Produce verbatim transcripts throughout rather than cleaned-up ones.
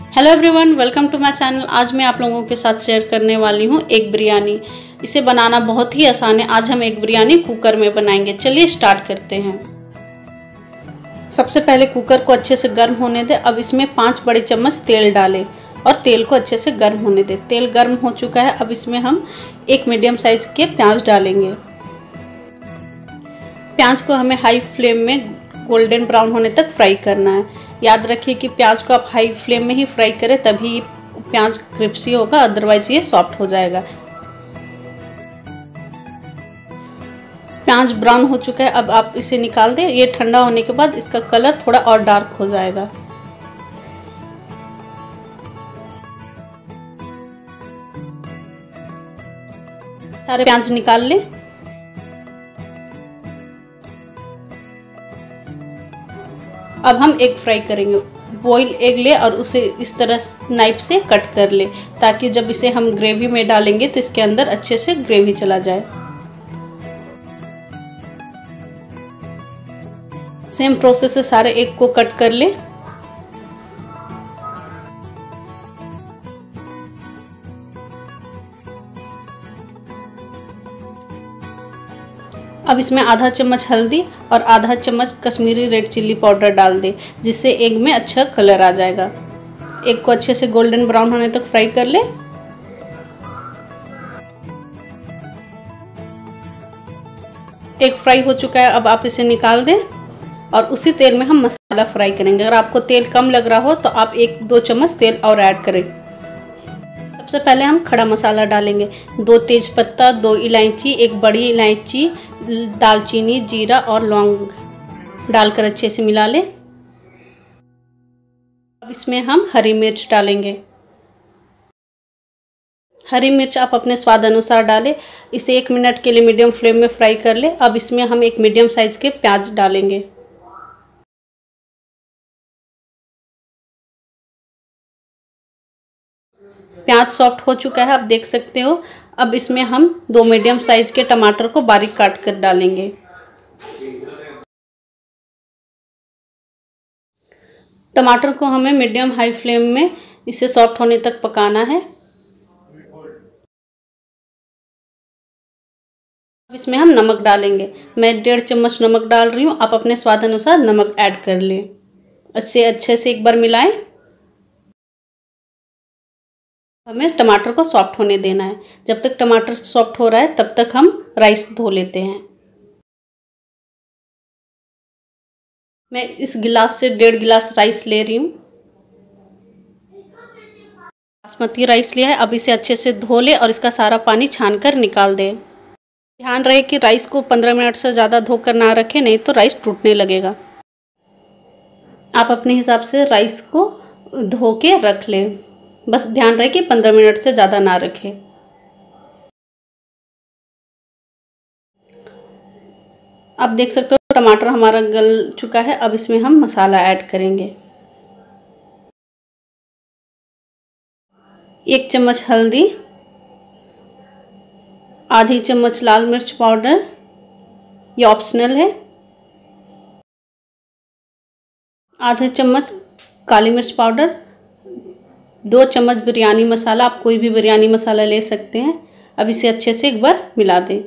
Hello everyone, welcome to my channel. आज मैं आप लोगों के साथ शेयर करने वाली हूँ एग बिरयानी। इसे बनाना बहुत ही आसान है। आज हम एग बिरयानी कुकर में बनाएंगे। चलिए स्टार्ट करते हैं। सबसे पहले कुकर को अच्छे से गर्म होने दें। अब इसमें पाँच बड़े चम्मच तेल डालें और तेल को अच्छे से गर्म होने दें। तेल गर्म हो चुका है। अब इसमें हम एक मीडियम साइज के प्याज डालेंगे। प्याज को हमें हाई फ्लेम में गोल्डन ब्राउन होने तक फ्राई करना है। याद रखिए कि प्याज को आप हाई फ्लेम में ही फ्राई करें, तभी प्याज क्रिस्पी होगा, अदरवाइज ये सॉफ्ट हो जाएगा। प्याज ब्राउन हो चुका है। अब आप इसे निकाल दें। ये ठंडा होने के बाद इसका कलर थोड़ा और डार्क हो जाएगा। सारे प्याज निकाल लें। अब हम एग फ्राई करेंगे। बॉईल एग ले और उसे इस तरह नाइफ से कट कर ले, ताकि जब इसे हम ग्रेवी में डालेंगे तो इसके अंदर अच्छे से ग्रेवी चला जाए। सेम प्रोसेस से सारे एग को कट कर ले। अब इसमें आधा चम्मच हल्दी और आधा चम्मच कश्मीरी रेड चिल्ली पाउडर डाल दें, जिससे एग में अच्छा कलर आ जाएगा। एग को अच्छे से गोल्डन ब्राउन होने तक फ्राई कर ले। एग फ्राई हो चुका है। अब आप इसे निकाल दें और उसी तेल में हम मसाला फ्राई करेंगे। अगर आपको तेल कम लग रहा हो तो आप एक दो चम्मच तेल और ऐड करें। सबसे पहले हम खड़ा मसाला डालेंगे। दो तेज पत्ता, दो इलायची, एक बड़ी इलायची, दालचीनी, जीरा और लौंग डालकर अच्छे से मिला लें। अब इसमें हम हरी मिर्च डालेंगे। हरी मिर्च आप अपने स्वाद अनुसार डालें। इसे एक मिनट के लिए मीडियम फ्लेम में फ्राई कर लें। अब इसमें हम एक मीडियम साइज के प्याज डालेंगे। प्याज सॉफ्ट हो चुका है, आप देख सकते हो। अब इसमें हम दो मीडियम साइज के टमाटर को बारीक काट कर डालेंगे। टमाटर को हमें मीडियम हाई फ्लेम में इसे सॉफ्ट होने तक पकाना है। अब इसमें हम नमक डालेंगे। मैं डेढ़ चम्मच नमक डाल रही हूँ। आप अपने स्वाद अनुसार नमक ऐड कर लें। इसे अच्छे से एक बार मिलाएं। हमें टमाटर को सॉफ्ट होने देना है। जब तक टमाटर सॉफ्ट हो रहा है तब तक हम राइस धो लेते हैं। मैं इस गिलास से डेढ़ गिलास राइस ले रही हूँ। बासमती राइस लिया है। अब इसे अच्छे से धो ले और इसका सारा पानी छान कर निकाल दे। ध्यान रहे कि राइस को पंद्रह मिनट से ज़्यादा धोकर ना रखें, नहीं तो राइस टूटने लगेगा। आप अपने हिसाब से राइस को धो के रख लें। बस ध्यान रहे कि पंद्रह मिनट से ज़्यादा ना रखें। आप देख सकते हो टमाटर हमारा गल चुका है। अब इसमें हम मसाला ऐड करेंगे। एक चम्मच हल्दी, आधी चम्मच लाल मिर्च पाउडर, ये ऑप्शनल है, आधा चम्मच काली मिर्च पाउडर, दो चम्मच बिरयानी मसाला। आप कोई भी बिरयानी मसाला ले सकते हैं। अब इसे अच्छे से एक बार मिला दें।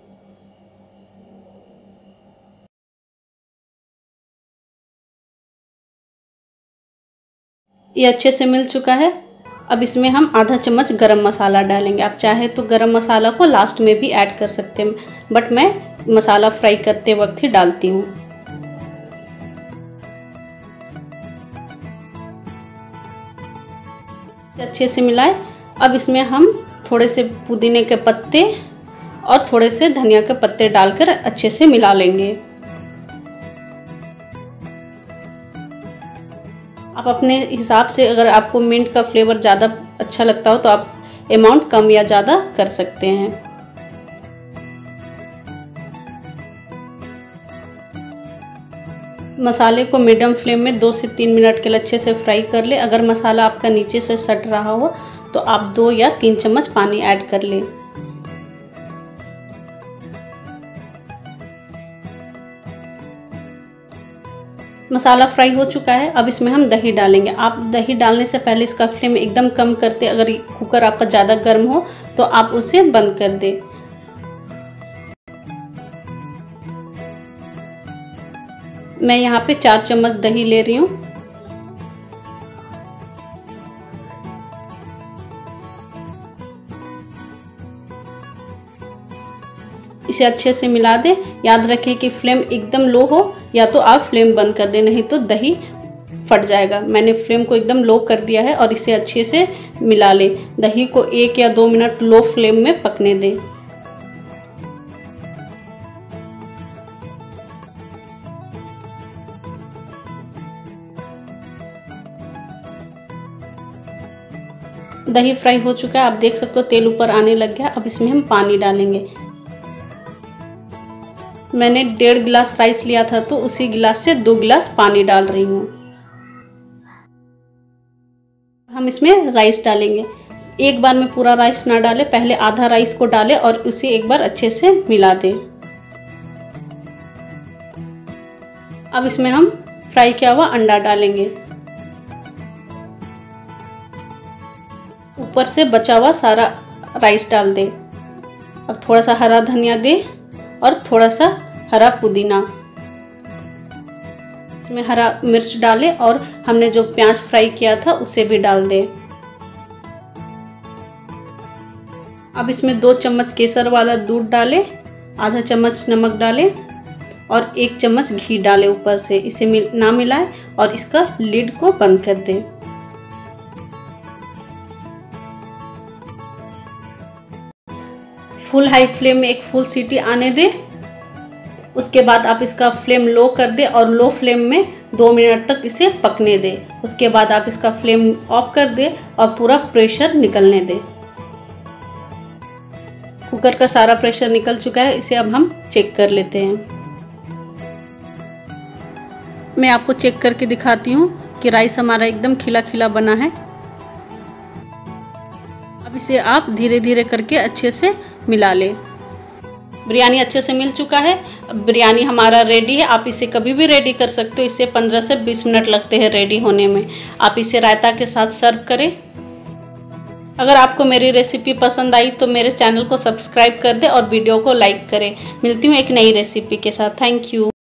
ये अच्छे से मिल चुका है। अब इसमें हम आधा चम्मच गरम मसाला डालेंगे। आप चाहे तो गरम मसाला को लास्ट में भी ऐड कर सकते हैं, बट मैं मसाला फ्राई करते वक्त ही डालती हूँ। अच्छे से मिलाएं। अब इसमें हम थोड़े से पुदीने के पत्ते और थोड़े से धनिया के पत्ते डालकर अच्छे से मिला लेंगे। आप अपने हिसाब से, अगर आपको मिंट का फ्लेवर ज़्यादा अच्छा लगता हो तो आप अमाउंट कम या ज़्यादा कर सकते हैं। मसाले को मीडियम फ्लेम में दो से तीन मिनट के लिए अच्छे से फ्राई कर ले। अगर मसाला आपका नीचे से सट रहा हो तो आप दो या तीन चम्मच पानी ऐड कर लें। मसाला फ्राई हो चुका है। अब इसमें हम दही डालेंगे। आप दही डालने से पहले इसका फ्लेम एकदम कम करते, अगर कुकर आपका ज़्यादा गर्म हो तो आप उसे बंद कर दें। मैं यहाँ पे चार चम्मच दही ले रही हूँ। इसे अच्छे से मिला दें। याद रखें कि फ्लेम एकदम लो हो या तो आप फ्लेम बंद कर दें, नहीं तो दही फट जाएगा। मैंने फ्लेम को एकदम लो कर दिया है और इसे अच्छे से मिला लें। दही को एक या दो मिनट लो फ्लेम में पकने दें। दही फ्राई हो चुका है। आप देख सकते हो तेल ऊपर आने लग गया। अब इसमें हम पानी डालेंगे। मैंने डेढ़ गिलास राइस लिया था तो उसी गिलास से दो गिलास पानी डाल रही हूँ। हम इसमें राइस डालेंगे। एक बार में पूरा राइस ना डालें, पहले आधा राइस को डालें और उसे एक बार अच्छे से मिला दें। अब इसमें हम फ्राई किया हुआ अंडा डालेंगे। ऊपर से बचा हुआ सारा राइस डाल दें। अब थोड़ा सा हरा धनिया दें और थोड़ा सा हरा पुदीना। इसमें हरा मिर्च डालें और हमने जो प्याज फ्राई किया था उसे भी डाल दें। अब इसमें दो चम्मच केसर वाला दूध डालें, आधा चम्मच नमक डालें और एक चम्मच घी डालें ऊपर से। इसे मिल, ना मिलाएं और इसका लिड को बंद कर दें। फुल हाई फ्लेम में एक फुल सीटी आने दें। उसके बाद आप इसका फ्लेम लो कर दें और लो फ्लेम में दो मिनट तक इसे पकने दें। उसके बाद आप इसका फ्लेम ऑफ कर दें और पूरा प्रेशर निकलने दें। कुकर का सारा प्रेशर निकल चुका है। इसे अब हम चेक कर लेते हैं। मैं आपको चेक करके दिखाती हूँ कि राइस हमारा एकदम खिला खिला बना है। अब इसे आप धीरे धीरे करके अच्छे से मिला लें। बिरयानी अच्छे से मिल चुका है। बिरयानी हमारा रेडी है। आप इसे कभी भी रेडी कर सकते हो। इसे पंद्रह से बीस मिनट लगते हैं रेडी होने में। आप इसे रायता के साथ सर्व करें। अगर आपको मेरी रेसिपी पसंद आई तो मेरे चैनल को सब्सक्राइब कर दें और वीडियो को लाइक करें। मिलती हूँ एक नई रेसिपी के साथ। Thank you.